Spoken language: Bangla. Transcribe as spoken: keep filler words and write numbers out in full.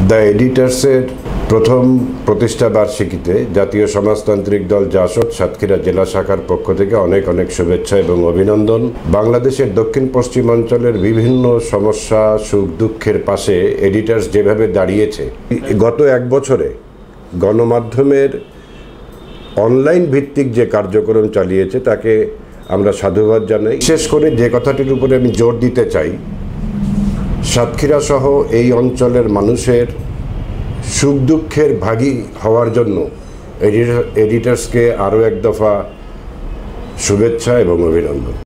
দ্য এডিটরসের প্রথম প্রতিষ্ঠা বার্ষিকীতে জাতীয় সমাজতান্ত্রিক দল জাসদ সাতক্ষীরা জেলা শাখার পক্ষ থেকে অনেক অনেক শুভেচ্ছা এবং অভিনন্দন। বাংলাদেশের দক্ষিণ পশ্চিমাঞ্চলের বিভিন্ন সমস্যা সুখ দুঃখের পাশে এডিটরস যেভাবে দাঁড়িয়েছে, গত এক বছরে গণমাধ্যমের অনলাইন ভিত্তিক যে কার্যক্রম চালিয়েছে তাকে আমরা সাধুবাদ জানাই। বিশেষ করে যে কথাটির উপরে আমি জোর দিতে চাই, সাতক্ষীরা সহ এই অঞ্চলের মানুষের সুখ দুঃখের ভাগী হওয়ার জন্য এডিটরসকে আরও এক দফা শুভেচ্ছা এবং অভিনন্দন।